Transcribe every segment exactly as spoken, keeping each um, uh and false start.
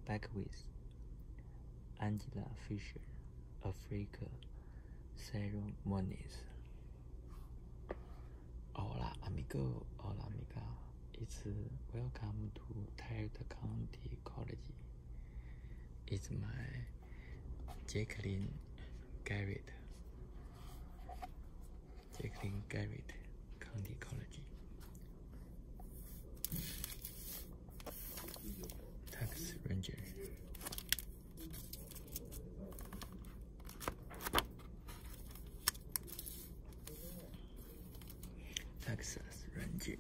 back with Angela Fisher, Africa Ceremonies. Hola amigo, hola amiga. It's welcome to Tarrant County College. It's my Jacqueline Garrett. Jacqueline Garrett County College. Tax Ranger. Texas Ranger.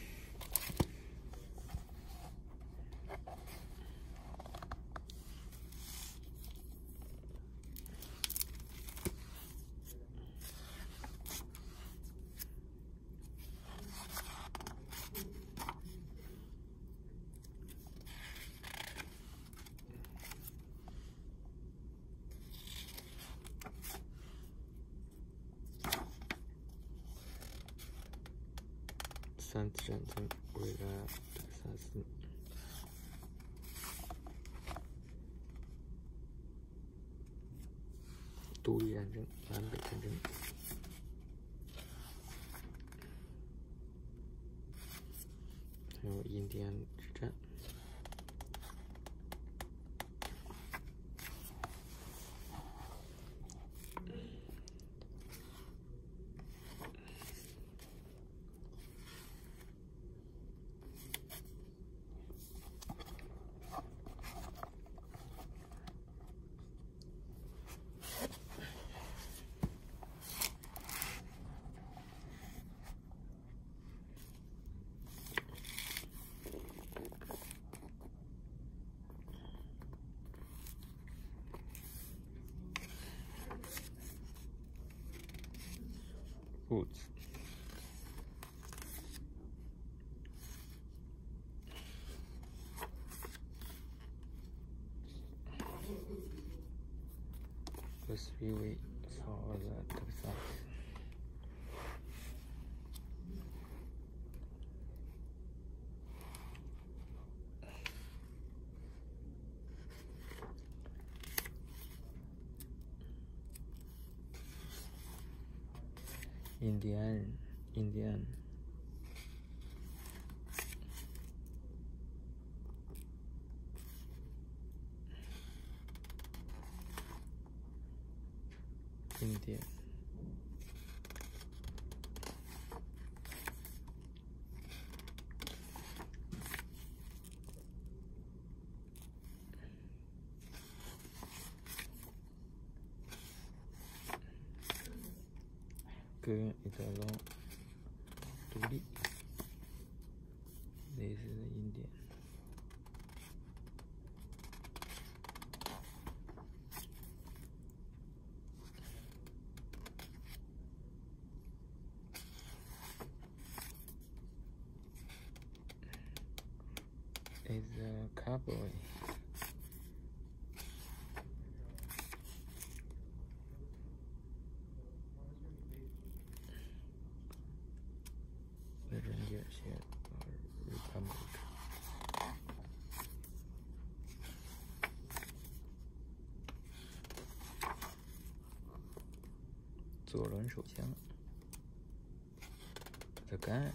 Saint Johnson, Villa, Texas.独立战争，南北战争。还有印第安之战。Woods. The three-way for the Texas. Indian, Indian. Indian. Good is alone. Tuli. This is Indian. Is a cowboy. The Ranger here or Republic.左轮手枪 The gun.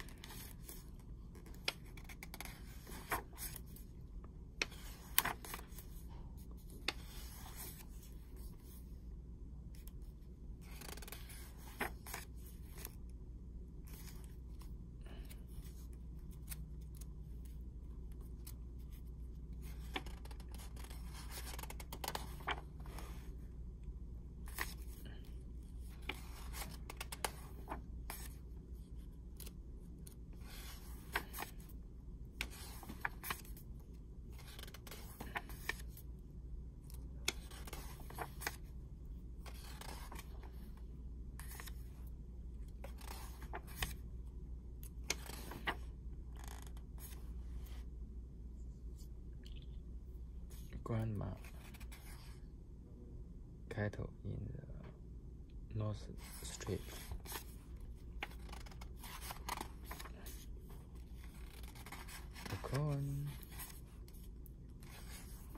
Grandma cattle in the North Street. The corn.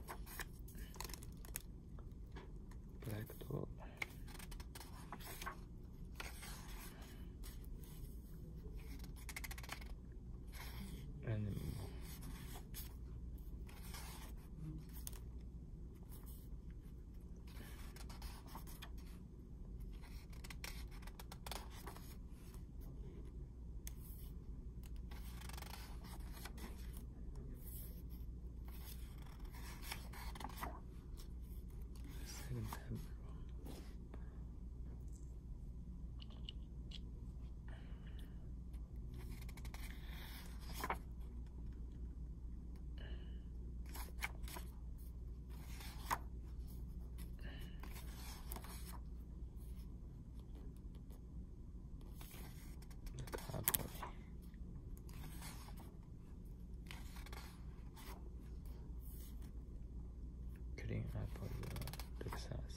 building up the Texas.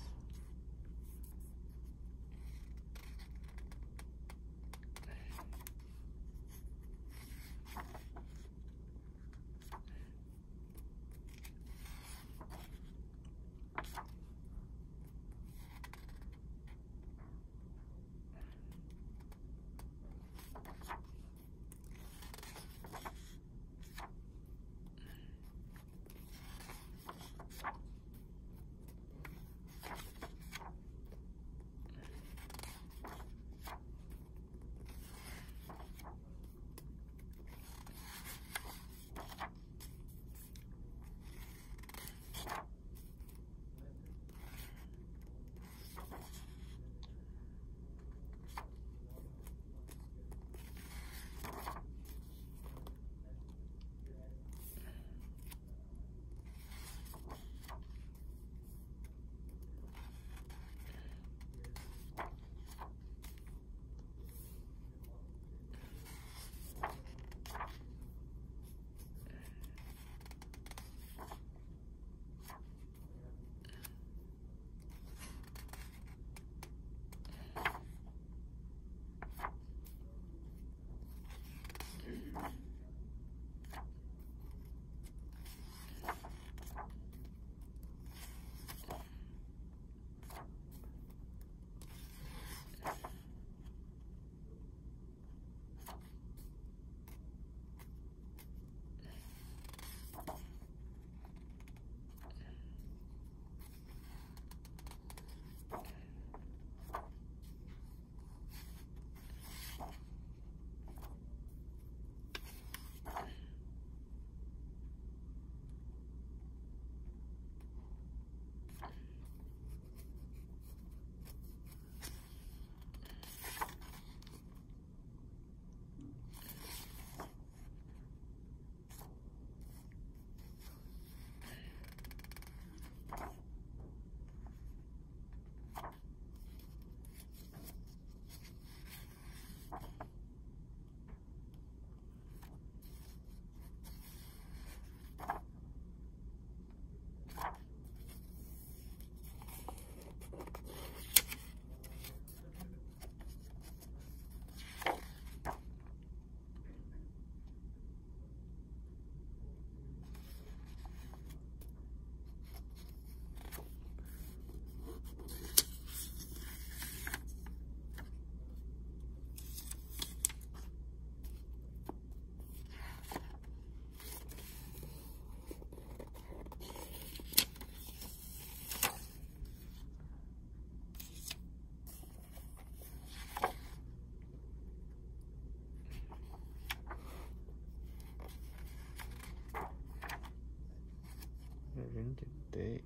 During the day.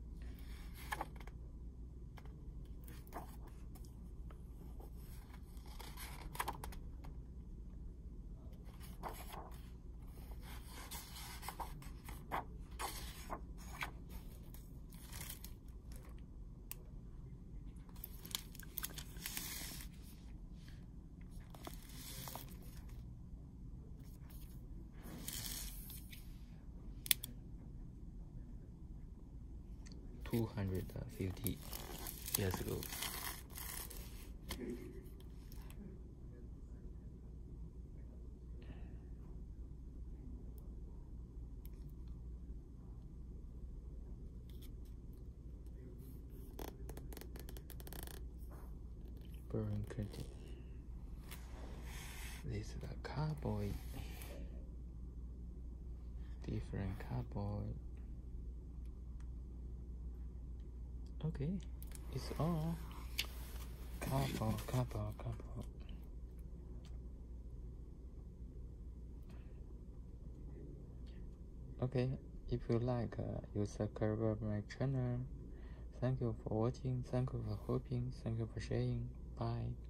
two hundred fifty years ago. Burning curtain. This is a cowboy. Different cowboy. Okay, it's all cowboy, cowboy, cowboy. Okay, if you like, uh, you subscribe my channel. Thank you for watching. Thank you for hoping. Thank you for sharing. Bye.